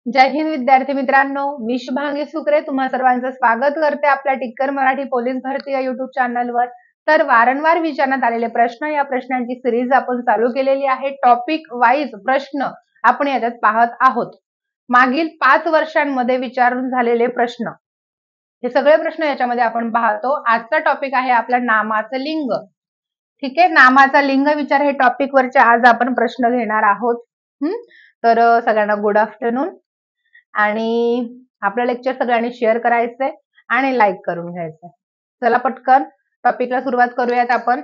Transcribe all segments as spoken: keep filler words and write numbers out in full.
जय हिंद विद्यार्थी मित्रांनो, मी शुभांगी सुकरे तुम्हा सर्वांचं स्वागत करते आपल्या टिक्कर मराठी पोलीस भरती या युट्यूब चॅनलवर। तर वारंवार विचारण्यात आलेले प्रश्न, या प्रश्नांची सिरीज आपण चालू केलेली आहे। टॉपिक वाईज प्रश्न आपण याच्यात पाहत आहोत। मागील पाच वर्षांमध्ये विचारून झालेले प्रश्न, हे सगळे प्रश्न याच्यामध्ये आपण पाहतो। आजचा टॉपिक आहे आपला नामाचं लिंग। ठीक आहे, नामाचा लिंग विचार हे टॉपिक वरचे आज आपण प्रश्न घेणार आहोत। हम्म तर सगळ्यांना गुड आफ्टरनून। आणि आपलं लेक्चर सगळ्यांनी शेअर करायचंय आणि लाईक करून घ्यायचंय। चला पटकन टॉपिकला सुरुवात करूयात आपण।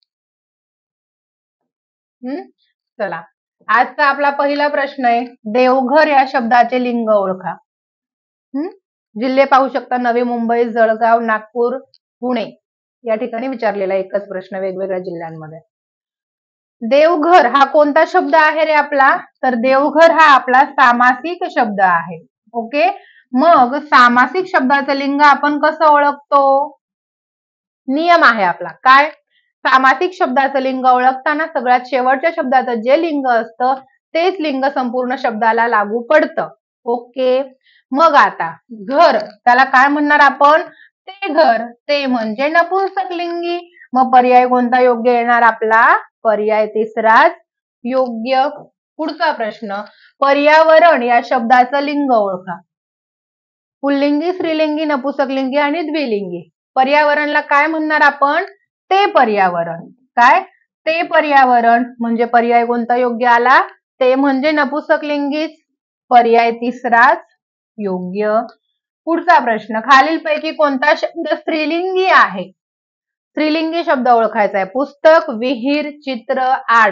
हम्म चला, आजचा आपला पहिला प्रश्न आहे, देवघर या शब्दाचे लिंग ओळखा। हम्म जिल्हे पाहू शकता, नवी मुंबई, जळगाव, नागपूर, पुणे या ठिकाणी विचारलेला एकच प्रश्न वेगवेगळ्या जिल्ह्यांमध्ये। देवघर हा कोणता शब्द आहे रे आपला? तर देवघर हा आपला सामासिक शब्द आहे। ओके, मग सामासिक शब्दाचं लिंग आपण कसं ओळखतो? नियम आहे आपला काय? सामासिक शब्दाचं लिंग ओळखताना सगळ्यात शेवटच्या शब्दाचं जे लिंग असतं तेच लिंग संपूर्ण शब्दाला लागू पडतं। ओके, मग आता घर त्याला काय म्हणणार आपण? ते घर, ते म्हणजे नपुंसक लिंगी। मग पर्याय कोणता योग्य येणार आपला? पर्याय तिसराच योग्य। पुढचा प्रश्न, पर्यावरण या शब्दाचं लिंग ओळखा। पुल्लिंगी, स्त्रीलिंगी, नपुंसकलिंगी आणि द्विलिंगी। पर्यावरणला काय म्हणणार आपण? ते पर्यावरण। काय? ते पर्यावरण म्हणजे पर्याय कोणता योग्य आला? ते म्हणजे नपुंसकलिंगीच, पर्याय तिसराच योग्य। पुढचा प्रश्न, खालीलपैकी कोणता शब्द स्त्रीलिंगी आहे? स्त्रीलिंगी शब्द ओळखायचा आहे। पुस्तक, विहीर, चित्र, आड।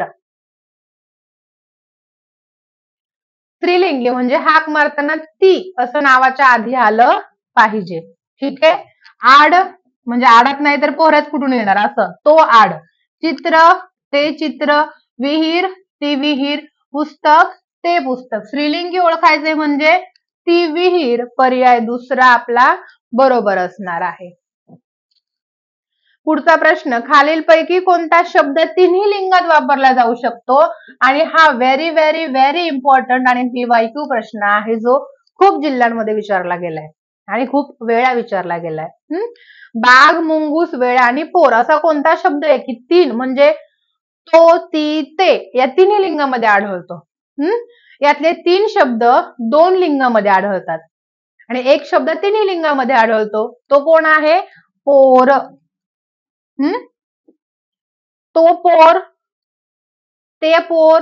स्त्रीलिंगी म्हणजे हाक मारताना ती असं नावाच्या आधी आलं पाहिजे। ठीक आहे, आड म्हणजे आडात नाही तर पोहऱ्यात कुठून येणार असं, तो आड। चित्र, ते चित्र, विहीर, ती विहीर, पुस्तक, ते पुस्तक। स्त्रीलिंगी ओळखायचे म्हणजे ती विहीर, पर्याय दुसरा आपला बरोबर असणार आहे। पुढचा प्रश्न, खालीलपैकी कोणता शब्द तिन्ही लिंगात वापरला जाऊ शकतो? आणि हा व्हेरी व्हेरी व्हेरी इम्पॉर्टंट आणि पीवायक्यू प्रश्न आहे, जो खूप जिल्ह्यांमध्ये विचारला गेलाय आणि खूप वेळा विचारला गेलाय। हम्म बाघ, मुंगूस, वेळ आणि पोर असा कोणता शब्द आहे की तीन म्हणजे तो, ती, ते या तिन्ही लिंगामध्ये आढळतो? हम्म यातले तीन शब्द दोन लिंगामध्ये आढळतात आणि एक शब्द तिन्ही लिंगामध्ये आढळतो, तो कोण आहे? पोर। हम्म तो पोर, ते पोर,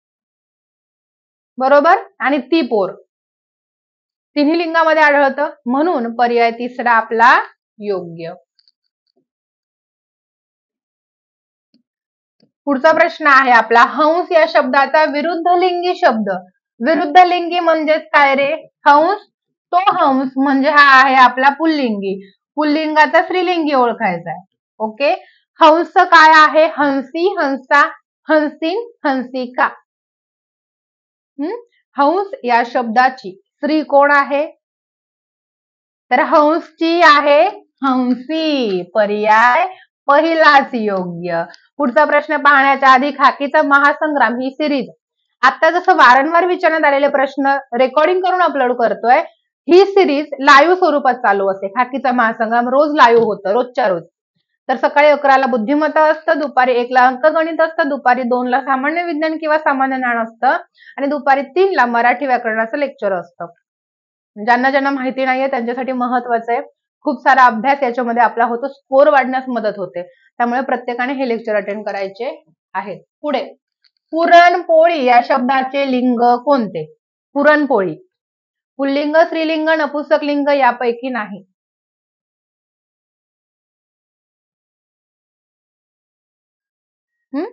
बरोबर, आणि ती पोर तिन्ही लिंगामध्ये आढळतं, म्हणून पर्याय तिसरा आपला योग्य। पुढचा प्रश्न आहे आपला, हंस या शब्दाचा विरुद्ध लिंगी शब्द। विरुद्ध लिंगी म्हणजेच काय रे? हंस। तो हंस म्हणजे हा आहे आपला पुल्लिंगी। पुल्लिंगाचा स्त्रीलिंगी ओळखायचा आहे। ओके, हंस काय आहे? हंसी, हंसा, हंसीन, हंसिका। हम्म हंस या शब्दाची स्त्री कोण आहे? तर हंसची आहे हंसी, पर्याय पहिलाच योग्य। पुढचा प्रश्न पाहण्याच्या आधी, खाकीचा महासंग्राम ही सिरीज आता जसं वारंवार विचारण्यात आलेले प्रश्न रेकॉर्डिंग करून अपलोड करतोय, ही सिरीज लाईव्ह स्वरूपात चालू असते। खाकीचा महासंग्राम रोज लाईव्ह होतं, रोजच्या रोज। तर सकाळी अकराला बुद्धिमत्ता असतं, दुपारी एकला अंकगणित असतं, दुपारी दोनला सामान्य विज्ञान किंवा सामान्य ज्ञान असतं आणि दुपारी तीनला मराठी व्याकरणाचं लेक्चर असतं। ज्यांना ज्यांना माहिती नाहीये त्यांच्यासाठी महत्वाचं आहे, खूप सारा अभ्यास याच्यामध्ये आपला होतो, स्कोर वाढण्यास मदत होते, त्यामुळे प्रत्येकाने हे लेक्चर अटेंड करायचे आहे। पुढे, पुरणपोळी या शब्दाचे लिंग कोणते? पुरणपोळी पुल्लिंग, स्त्रीलिंग, नपुंसकलिंग यापैकी नाही। हम्म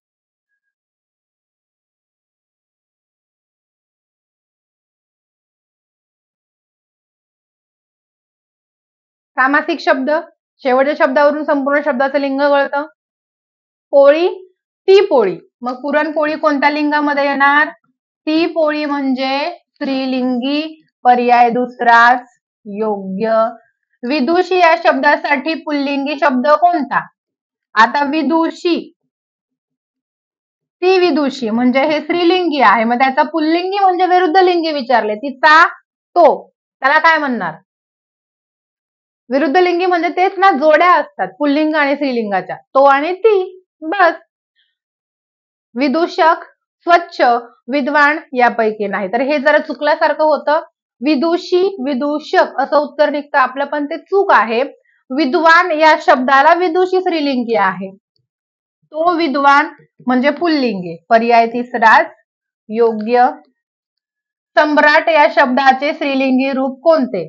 सामासिक शब्द, शेवटच्या शब्दावरून संपूर्ण शब्दाचं लिंग कळतं। पोळी, ती पोळी, मग पुरणपोळी कोणत्या लिंगामध्ये येणार? ती पोळी म्हणजे स्त्रीलिंगी, पर्याय दुसराच योग्य। विदुषी या शब्दासाठी पुल्लिंगी शब्द कोणता? आता विदुषी ती विदुषी म्हणजे हे स्त्रीलिंगी आहे, मग त्याचा पुल्लिंगी म्हणजे विरुद्ध लिंगी विचारले, तिचा तो, त्याला काय म्हणणार? विरुद्ध लिंगी म्हणजे तेच ना, जोड्या असतात पुल्लिंग आणि स्त्रीलिंगाच्या, तो आणि ती, बस. विदूषक, स्वच्छ, विद्वान यापैकी नाही. तर हे जरा चुकल्यासारखं होतं. विदुषी, विदूषक असं उत्तर निघतं आपलं, पण ते चूक आहे. विद्वान या शब्दाला विदुषी स्त्रीलिंगी आहे, तो विद्वान म्हणजे पुल्लिंगी. पर्याय तिसराच योग्य. सम्राट या शब्दाचे स्त्रीलिंगी रूप कोणते?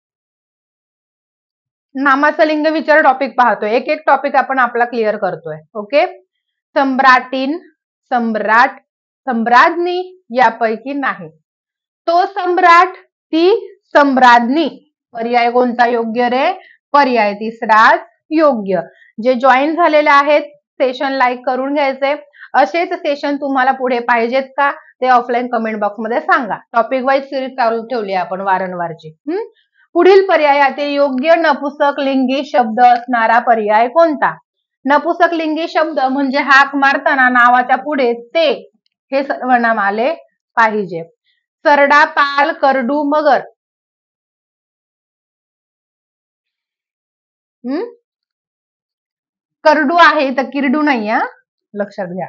नामाचा लिंग विचार टॉपिक पाहतोय, एक एक टॉपिक आपण आपला क्लिअर करतोय. ओके. सम्राटीन, सम्राट, सम्राज्ञी यापैकी नाही. तो सम्राट, ती सम्राज्ञी. पर्याय कोणता योग्य रे? पर्याय तिसराच योग्य. जे जॉईन झालेले आहेत सेशन लाईक करून घ्यायचे. असेच सेशन तुम्हाला पुढे पाहिजेत का ते ऑफलाईन कमेंट बॉक्स मध्ये सांगा. टॉपिक वाईज सिरीज चालू ठेवली आपण वारंवारची. पुढील पर्यायातील योग्य नपुसक लिंगी शब्द असणारा पर्याय कोणता? नपुसक लिंगी शब्द म्हणजे हाक मारताना नावाच्या पुढे ते हे सर्वनाम आले पाहिजे. सरडा, पाल, करडू, मगर. हम्म करडू आहे तर किरडू नाही, हा लक्षात घ्या.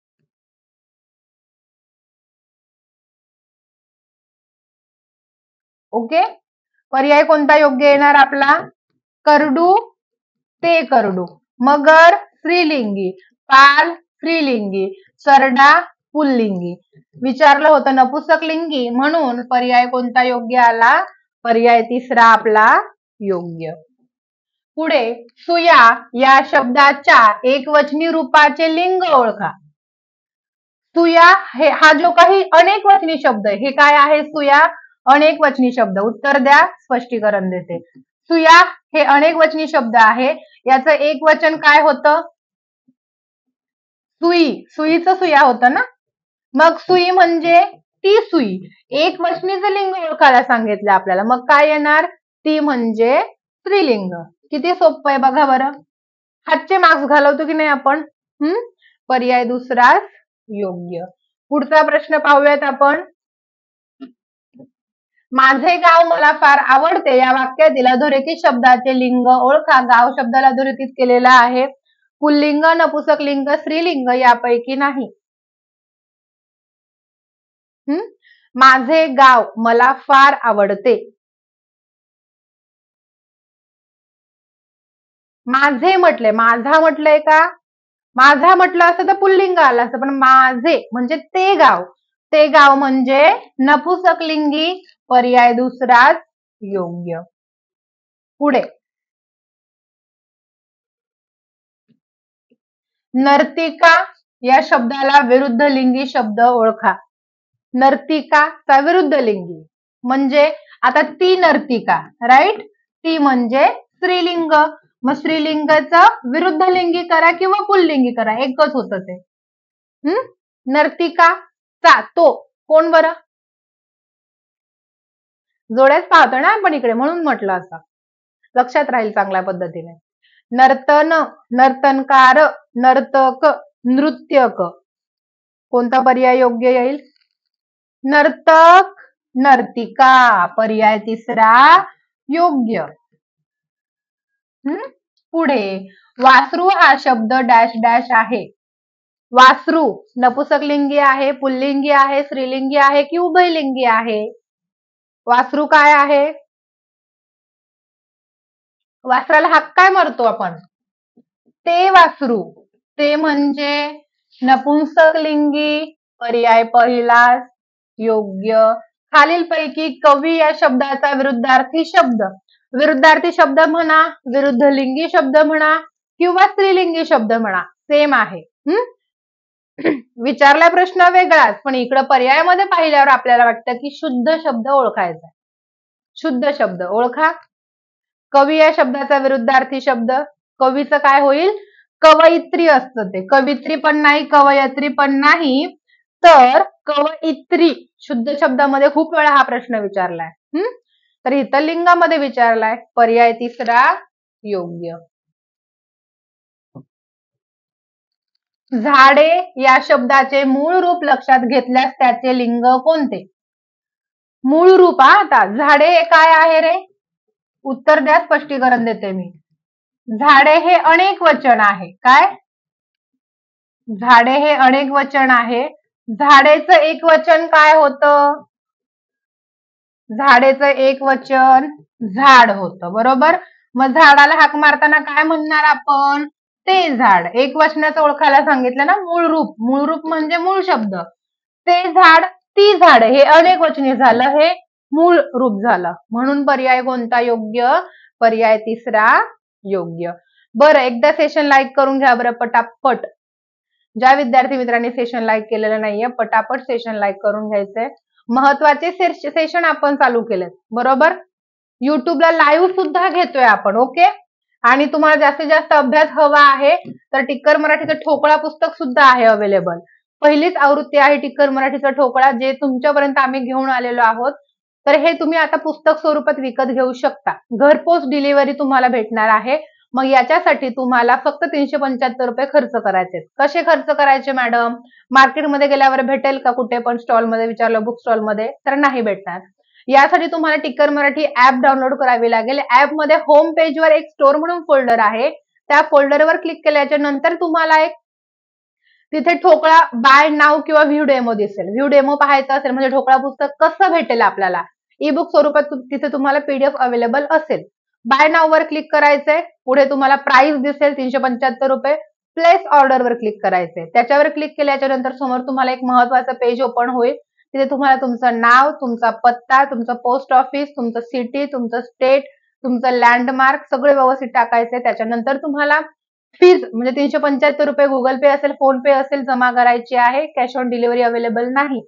ओके. पर्याय कोणता योग्य येणार आपला? करडू, ते करडू. मगर स्त्रीलिंगी, पाल स्त्रीलिंगी, सरडा पुल्लिंगी. विचारलं होतं नपुसक लिंगी, म्हणून पर्याय कोणता योग्य आला? पर्याय तिसरा आपला योग्य. पुढे सुया या शब्दाच्या एकवचनी रूपाचे लिंग ओळखा. सुया हे हा जो काही अनेक वचनी शब्द आहे, हे काय आहे? सुया अनेक वचनी शब्द. उत्तर द्या, स्पष्टीकरण देते. सुया हे अनेक वचनी शब्द आहे, याचं एक वचन काय होतं? सुई. सुईचं सुया होतं ना. मग सुई म्हणजे ती सुई. एक वचनीचं लिंग ओळखायला सांगितलं आपल्याला, मग काय येणार? ती म्हणजे स्त्रीलिंग. किती सोपं आहे बघा बरं. हातचे मार्क्स घालवतो की नाही आपण. हम्म पर्याय दुसराच योग्य. पुढचा प्रश्न पाहूयात आपण. माझे गाव मला फार आवडते या वाक्यातील अधोरेखित शब्दाचे लिंग ओळखा. गाव शब्दाला अधोरेखित केलेला आहे. पुल्लिंग, नपुसक लिंग, स्त्रीलिंग यापैकी नाही. हम्म माझे गाव मला फार आवडते. माझे म्हटले, माझा म्हटलंय का? माझा म्हटलं असं तर पुल्लिंग आलं असतं, पण माझे म्हणजे ते गाव. ते गाव म्हणजे नपुसक लिंगी. पर्याय दुसराच योग्य. पुढे नर्तिका या शब्दाला विरुद्ध लिंगी शब्द ओळखा. नर्तिकाचा विरुद्ध लिंगी म्हणजे आता ती नर्तिका, राईट. ती म्हणजे स्त्रीलिंग. मग स्त्रीलिंगाचं विरुद्ध लिंगी करा किंवा पुल्लिंगी करा, एकच होतं ते. हम्म नर्तिकाचा तो कोण बरं? जोड्याच पाहतो ना आपण इकडे, म्हणून म्हटलं असं. लक्षात राहील चांगल्या पद्धतीने. नर्तन, नर्तनकार, नर्तक, नृत्यक. कोणता पर्याय योग्य येईल? नर्तक, नर्तिका. पर्याय तिसरा योग्य. हम्म पुढे वासरू हा शब्द डॅश डॅश आहे. वासरू नपुसकलिंगी आहे, पुल्लिंगी आहे, स्त्रीलिंगी आहे की उभयलिंगी आहे? वासरू काय आहे? वासराला हाक काय मारतो आपण? ते वासरू. ते म्हणजे नपुंसकलिंगी. पर्याय पहिला योग्य. खालीलपैकी कवी या शब्दाचा विरुद्धार्थी शब्द. विरुद्धार्थी शब्द म्हणा, विरुद्ध लिंगी शब्द म्हणा किंवा स्त्रीलिंगी शब्द म्हणा, सेम आहे. हम्म विचारला प्रश्न वेगळाच, पण इकडं पर्यायामध्ये पाहिल्यावर आपल्याला वाटतं की शुद्ध शब्द ओळखायचा. शुद्ध शब्द ओळखा. कवी या शब्दाचा विरुद्धार्थी शब्द. कवीचं काय होईल? कवयित्री असतं ते. कवित्री पण नाही, कवयत्री पण नाही, तर कवयित्री. शुद्ध शब्दामध्ये खूप वेळा हा प्रश्न विचारलाय. हम्म तर इथं लिंगामध्ये विचारलाय. पर्याय तिसरा योग्य. झाडे या शब्दाचे मूळ रूप लक्षात घेतल्यास त्याचे लिंग कोणते? मूळ रूप हा आता झाडे हे काय आहे रे? उत्तर द्या, स्पष्टीकरण देते मी. झाडे हे अनेक वचन आहे. काय? झाडे हे अनेक वचन आहे. झाडेचं एक वचन काय होतं? झाडेचं एक वचन झाड होतं, बरोबर. मग झाडाला हाक मारताना काय म्हणणार आपण? ते झाड. एक वचनाचं ओळखायला सांगितलं ना, मूळ रूप. मूळ रूप म्हणजे मूळ शब्द. ते झाड, ती झाड हे अनेक वचनी झालं, हे मूळ रूप झालं. म्हणून पर्याय कोणता योग्य? पर्याय तिसरा योग्य. बरं, एकदा सेशन लाईक करून घ्या बरं पटापट. ज्या विद्यार्थी मित्रांनी सेशन लाईक केलेलं नाहीये, पटापट सेशन लाईक करून घ्यायचंय. महत्वाचे सेशन आपण चालू केलेत, बरोबर. युट्यूबला लाईव्ह सुद्धा घेतोय आपण. ओके. आणि तुम्हाला जास्तीत जास्त अभ्यास हवा आहे तर टिक्कर मराठीचं ठोकळा पुस्तक सुद्धा आहे अवेलेबल. पहिलीच आवृत्ती आहे टिक्कर मराठीचा ठोकळा, जे तुमच्यापर्यंत आम्ही घेऊन आलेलो आहोत. तर हे तुम्ही आता पुस्तक स्वरूपात विकत घेऊ शकता. घरपोच डिलिव्हरी तुम्हाला भेटणार आहे. मग याच्यासाठी तुम्हाला फक्त तीनशे पंच्याहत्तर रुपये खर्च करायचे. कसे खर्च करायचे मॅडम? मार्केटमध्ये गेल्यावर भेटेल का कुठे पण स्टॉलमध्ये विचारलं, बुक स्टॉलमध्ये? तर नाही भेटणार. यासाठी तुम्हाला टिक्कर मराठी ऍप डाउनलोड करावी लागेल. ऍप मध्ये होम पेजवर एक स्टोर म्हणून फोल्डर आहे. त्या फोल्डरवर क्लिक केल्याच्या नंतर तुम्हाला एक तिथे ठोकळा बाय नाव किंवा व्ह्यू डेमो दिसेल. व्ह्यू डेमो पाहायचं असेल म्हणजे ठोकळा पुस्तक कसं भेटेल आपल्याला, ई बुक स्वरूपात तिथे तुम्हाला पीडीएफ अवेलेबल असेल. बाय नाव वर क्लिक करायचंय. पुढे तुम्हाला प्राइस दिसेल तीनशे पंच्याहत्तर रुपये. प्लेस ऑर्डर वर क्लिक करायचंय. त्याच्यावर क्लिक केल्याच्या नंतर समोर तुम्हाला एक महत्वाचं पेज ओपन होईल. तिथे तुम्हाला तुमचं नाव, तुमचा पत्ता, तुमचं पोस्ट ऑफिस, तुमचं सिटी, तुमचं स्टेट, तुमचं लँडमार्क सगळे व्यवस्थित टाकायचे. त्याच्यानंतर तुम्हाला फीज म्हणजे तीनशे पंच्याहत्तर रुपये गुगल पे असेल, फोन पे असेल जमा करायची आहे. कॅश ऑन डिलिव्हरी अवेलेबल नाही.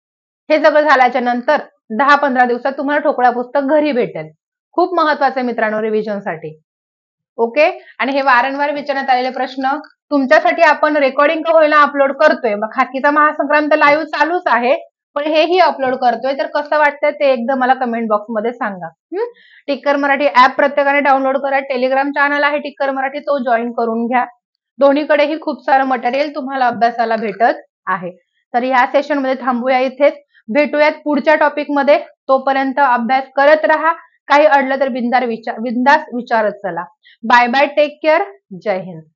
हे सगळं झाल्याच्या नंतर दहा पंधरा दिवसात तुम्हाला ठोकळा पुस्तक घरी भेटेल. खूप महत्वाचं आहे मित्रांनो रिव्हिजनसाठी. ओके. आणि हे वारंवार विचारण्यात आलेले प्रश्न तुमच्यासाठी आपण रेकॉर्डिंग का होईना अपलोड करतोय. मग खाकीचा महासंग्राम तर लाईव्ह चालूच आहे, पण हेही अपलोड करतोय. तर कसं वाटतंय ते एकदा मला कमेंट बॉक्स मध्ये सांगा. टिक्कर मराठी ऍप प्रत्येकाने डाउनलोड करा. टेलिग्राम चॅनल आहे टिक्कर मराठी, तो जॉईन करून घ्या. दोन्हीकडेही खूप सारं मटेरियल तुम्हाला अभ्यासाला भेटत आहे. तर या सेशन मध्ये थांबूया इथेच. भेटूयात पुढच्या टॉपिक मध्ये. तोपर्यंत अभ्यास करत राहा. काही अडलं तर बिंदार विचार बिंदास विचारत चला. Bye bye, take care. जय हिंद.